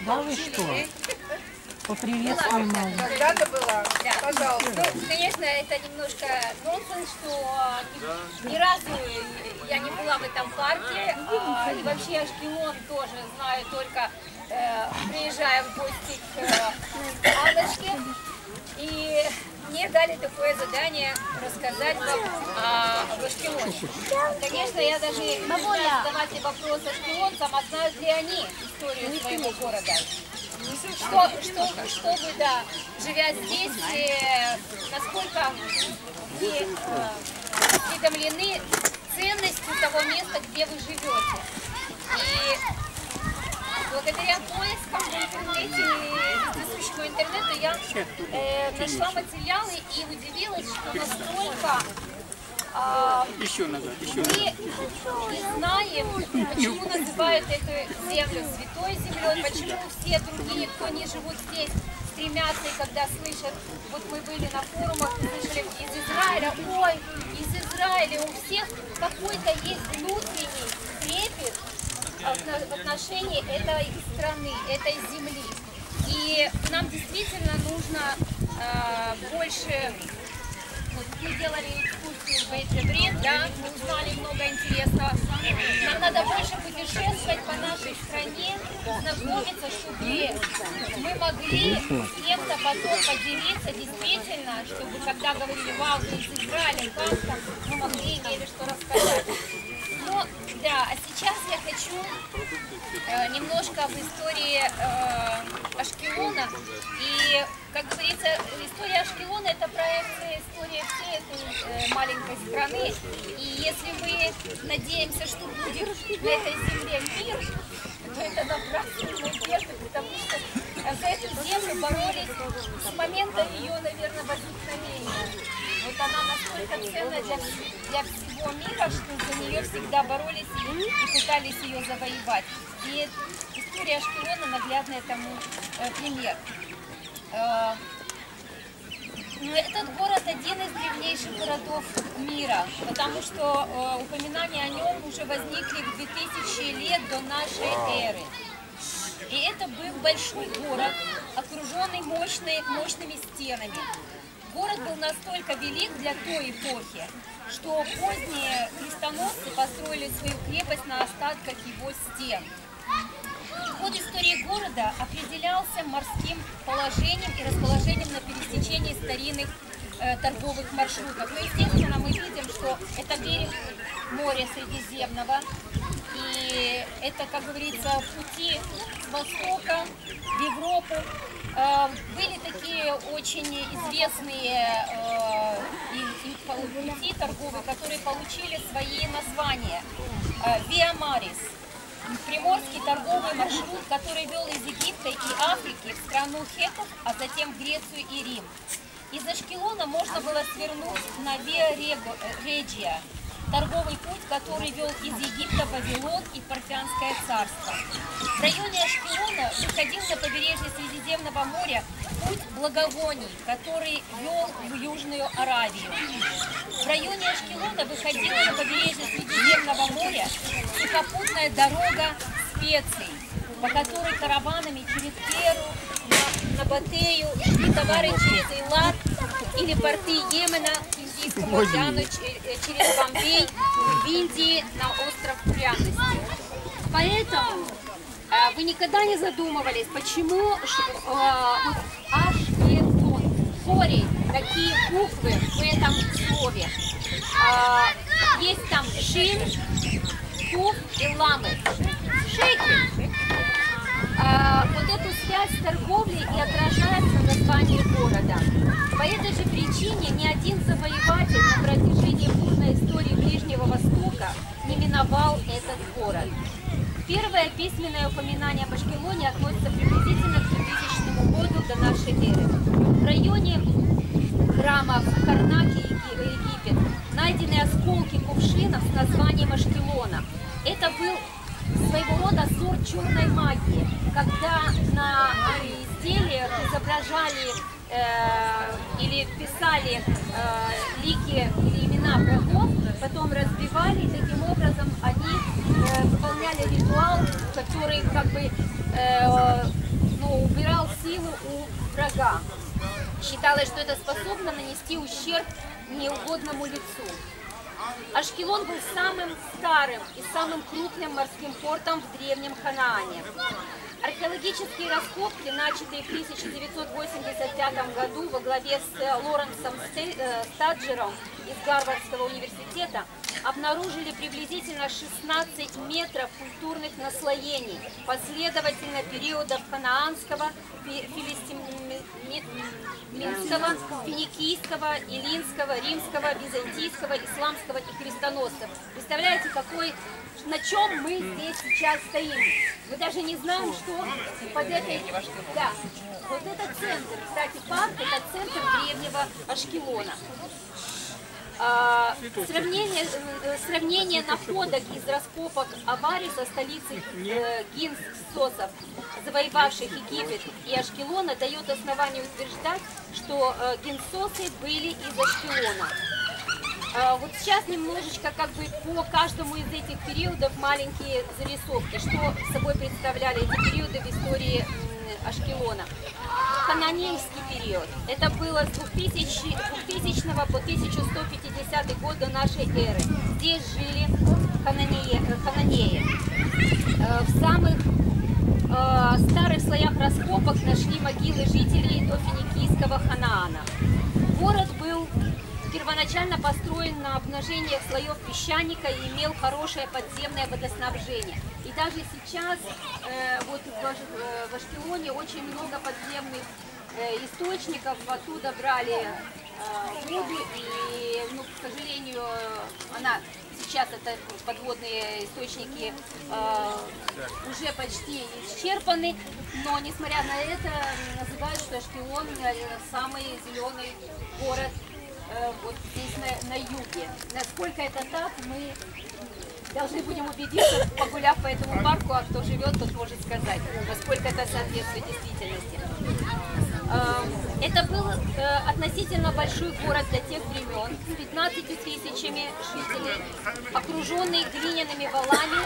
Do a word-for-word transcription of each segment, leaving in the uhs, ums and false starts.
Да вы что? Поприветствуем маму. Когда-то была. Да. Пожалуйста. Ну, конечно, это немножко нонсенс, что ни, ни разу я не была в этом парке, а, и вообще Ашкелон тоже знаю только э, приезжая в гости к э, Анночке. И мне дали такое задание рассказать вам о Ашкелоне. Конечно, я даже не знаю, задавать вопрос ашкелонцам, а знают ли они историю своего города. Что, что, что вы, да, живя здесь, э, насколько вы э, осведомлены ценностью того места, где вы живете. И благодаря поискам в интернете, вездесущему интернету, я э, нашла материалы и удивилась, что настолько а, Еще назад, еще мы не знаем, почему называют эту землю святой землей, почему все другие, кто не живут здесь, стремятся, и когда слышат, вот мы были на форумах, слышали из Израиля, ой, из Израиля, у всех какой-то есть внутренний трепет в отношении этой страны, этой земли. И нам действительно нужно э, больше. Вот мы делали экскурсию в Эйджебрид, да, мы узнали много интересного. Нам надо больше путешествовать по нашей стране, знакомиться, чтобы мы могли с кем-то потом поделиться действительно, чтобы когда говорили, вау, ты из Израиля, как там, мы могли, имели что рассказать. Ну, да, а сейчас я хочу э, немножко в истории э, Ашкелона. И, как говорится, история Ашкелона — это проекция истории всей этой э, маленькой страны. И если мы надеемся, что будет на этой земле мир, то это напрасные надежды, потому что за эту землю боролись с момента ее, наверное, возникновения. Вот она настолько ценна для, для всего мира, что за нее всегда боролись и, и пытались ее завоевать. И история Ашкелона наглядный тому э, пример. Э, этот город один из древнейших городов мира, потому что э, упоминания о нем уже возникли в две тысячи лет до нашей эры. И это был большой город, окруженный мощной, мощными стенами. Город был настолько велик для той эпохи, что поздние крестоносцы построили свою крепость на остатках его стен. Ход истории города определялся морским положением и расположением на пересечении старинных э, торговых маршрутов. Ну, естественно, мы видим, что это берег моря Средиземного, и это, как говорится, пути с востока в Европу. Э, были такие очень известные э, и, и пути торговые, которые получили свои названия. Э, Виа Марис. Приморский торговый маршрут, который вел из Египта и Африки в страну хеттов, а затем в Грецию и Рим. Из Ашкелона можно было свернуть на Виа Реджия, торговый путь, который вел из Египта в Вавилон и Парфянское царство. В районе Ашкелона выходил на побережье Средиземного моря путь благовоний, который вел в Южную Аравию. В районе Ашкелона выходила на побережье Средиземного моря сухопутная дорога специй, по которой караванами через Перу, на, на Батею и товары через Эйлат или порты Йемена к Индийскому океану, через Бомбей, в Индии на остров Пряности. Поэтому э, вы никогда не задумывались, почему э, Ашкелон, корень, такие буквы в этом слове. Э, есть там шин, куф и ламы. Шекель. Э, вот эту связь с торговлей и отражается в названии города. По этой же причине ни один завоеватель на протяжении бурной истории Ближнего Востока не миновал этот город. Первое письменное упоминание об Ашкелоне относится приблизительно к двухтысячному году до нашей эры. В районе храмов Карнак и Египет найдены осколки кувшинов с названием Ашкелона. Это был своего рода сорт черной магии, когда на изделиях изображали э, или писали э, лики или имена богов, потом разбивали, и таким образом они э, выполняли ритуал, который как бы э, у врага. Считалось, что это способно нанести ущерб неугодному лицу. Ашкелон был самым старым и самым крупным морским портом в древнем Ханаане. Археологические раскопки, начатые в тысяча девятьсот восемьдесят пятом году во главе с Лоренсом Стаджером из Гарвардского университета, обнаружили приблизительно шестнадцать метров культурных наслоений последовательно периодов ханаанского, филистимского, финикийского, илинского, римского, византийского, исламского и крестоносцев. Представляете, какой, на чем мы здесь сейчас стоим? Мы даже не знаем, что под этой... Да, вот это центр, кстати, парк, это центр древнего Ашкелона. А, сравнение, сравнение находок из раскопок аварий со столицей э, гинсосов, завоевавших Египет и Ашкелона, дает основание утверждать, что э, гинсосы были из Ашкелона. А, вот сейчас немножечко как бы по каждому из этих периодов маленькие зарисовки, что собой представляли эти периоды в истории э, Ашкелона. Хананейский период. Это было с двухтысячного по тысяча сто пятидесятый год до нашей эры. Здесь жили хананеи. хананеи. В самых э, старых слоях раскопок нашли могилы жителей дофиникийского Ханаана. Город был первоначально построен на обнажениях слоев песчаника и имел хорошее подземное водоснабжение. И даже сейчас э, вот в, в Ашкелоне очень много подземных э, источников, оттуда брали э, воду, и, ну, к сожалению, она сейчас, это подводные источники э, уже почти исчерпаны, но несмотря на это называют, что Ашкелон самый зеленый город э, вот здесь на, на юге. Насколько это так, мы должны будем убедиться, погуляв по этому парку, а кто живет, тот может сказать, насколько это соответствует действительности. Это был относительно большой город для тех времен, с пятнадцатью тысячами жителей, окруженный глиняными валами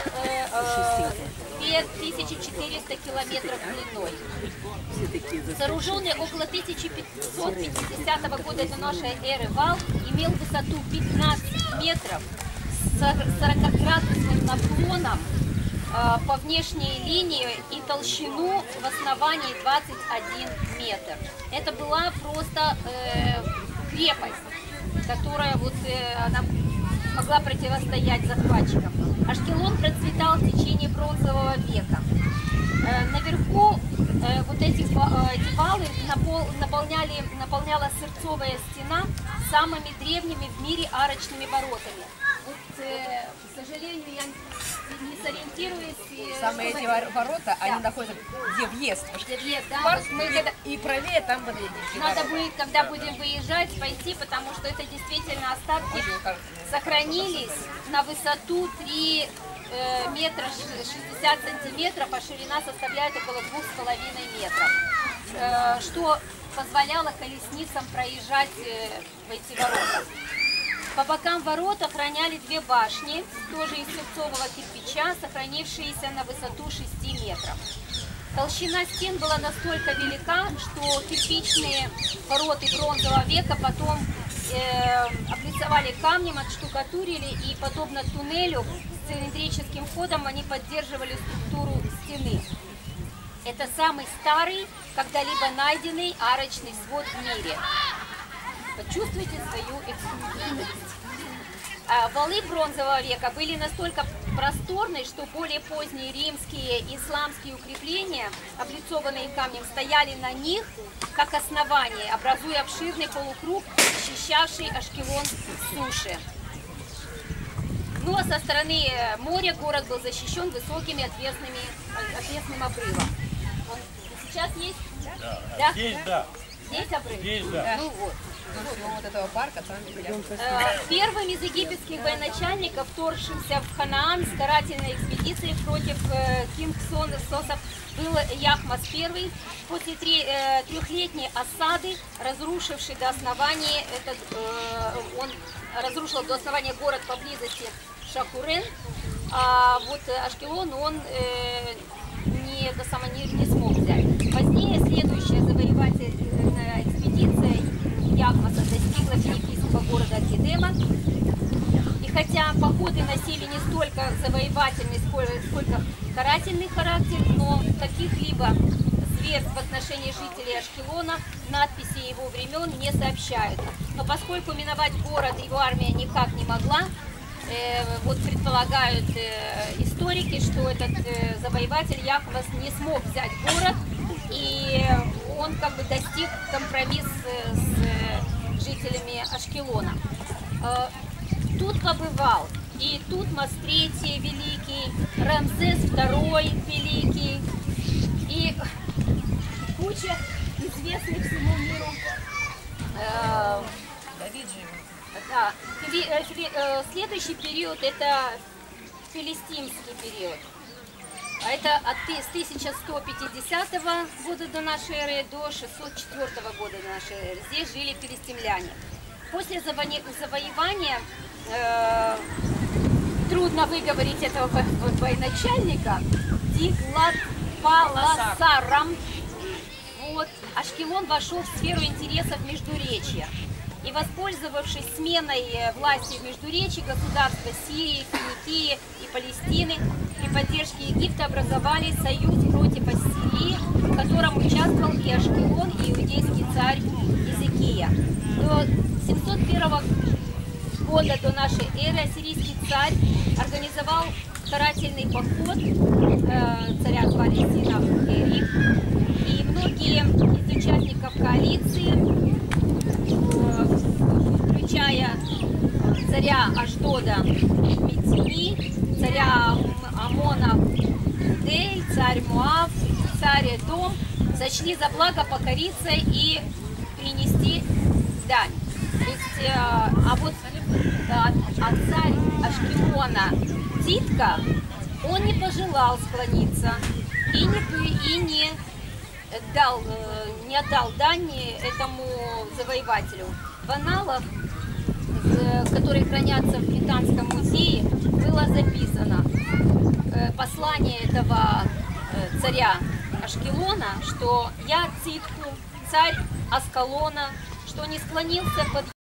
две тысячи четыреста километров длиной. Сооруженный около тысяча пятьсот пятидесятого года до нашей эры вал имел высоту пятнадцать метров, сорокаградусным наклоном э, по внешней линии и толщину в основании двадцать один метр. Это была просто э, крепость, которая вот, э, она могла противостоять захватчикам. Ашкелон процветал в течение бронзового века. Э, наверху э, вот эти, э, эти валы напол, наполняли, наполняла сырцовая стена самыми древними в мире арочными воротами. Вот, э, к сожалению, я не сориентируюсь. Э, Самые эти чтобы... ворота, да. Они находятся где въезд. Где въезд, да. Парк, Вот, мы где-то и правее там подъедем. надо будет, когда будем выезжать, пойти, потому что это действительно остатки сохранились на высоту три э, метра шестьдесят сантиметров, а ширина составляет около двух с половиной метров, э, что позволяло колесницам проезжать э, в эти ворота. По бокам ворот охраняли две башни, тоже из сырцового кирпича, сохранившиеся на высоту шести метров. Толщина стен была настолько велика, что кирпичные ворота бронзового века потом э, облицовали камнем, отштукатурили, и подобно туннелю с цилиндрическим входом они поддерживали структуру стены. Это самый старый, когда-либо найденный арочный свод в мире. Почувствуйте свою эксклюзивность. Валы бронзового века были настолько просторны, что более поздние римские и исламские укрепления, облицованные камнем, стояли на них как основание, образуя обширный полукруг, защищавший Ашкелон с суши. Ну а со стороны моря город был защищен высокими отвесными, отвесным обрывом. Он сейчас есть? Да. Да? Здесь, да. Здесь обрыв? Здесь, да. Ну вот. Вот этого парка там Первым из египетских военачальников, вторгшимся в Ханаан с карательной экспедицией против кингсосов, был Яхмас I. После трехлетней осады, разрушивший до основания этот, он разрушил до основания город поблизости Шахурен, а вот Ашкелон он не, не, не смог взять. Позднее следующее завоевание финикийского города Акидема. И хотя походы носили не столько завоевательный, сколько, сколько карательный характер, но каких-либо зверств в отношении жителей Ашкелона надписи его времен не сообщают. Но поскольку миновать город его армия никак не могла, э, вот предполагают э, историки, что этот э, завоеватель Яхвас не смог взять город, и он как бы достиг компромисс э, с э, жителями Ашкелона. Э, тут побывал и Тутмос третий великий, Рамзес второй великий, и куча известных всему миру. Э, Давид же. да, фили, э, фили, э, следующий период это филистимский период. А это от, с тысяча сто пятидесятого года до нашей эры до шестьсот четвёртого года до нашей эры. Здесь жили филистимляне. После завоевания э, трудно выговорить этого военачальника Диглат-Паласаром. Вот, Ашкелон вошел в сферу интересов Междуречья. И, воспользовавшись сменой власти в Междуречье, государства Сирии, Финикии и Палестины при поддержке Египта образовали союз против Ассирии, в котором участвовал и Ашкелон, и иудейский царь Изикия. До семьсот первого года до нашей эры ассирийский царь организовал карательный поход, э, царя звали Синахериб, и многие из участников коалиции, включая царя Ашдода Митини, царя Амона Дель, царь Моав, царь Эдом, сочли за благо покориться и принести дань. То есть, а вот а, а царь Ашкелона Титка, он не пожелал склониться и не, и не дал, не отдал дань этому завоевателю. В аналах, которые хранятся в Британском музее, было записано послание этого царя Ашкелона, что я Титку, царь Аскалона, что не склонился под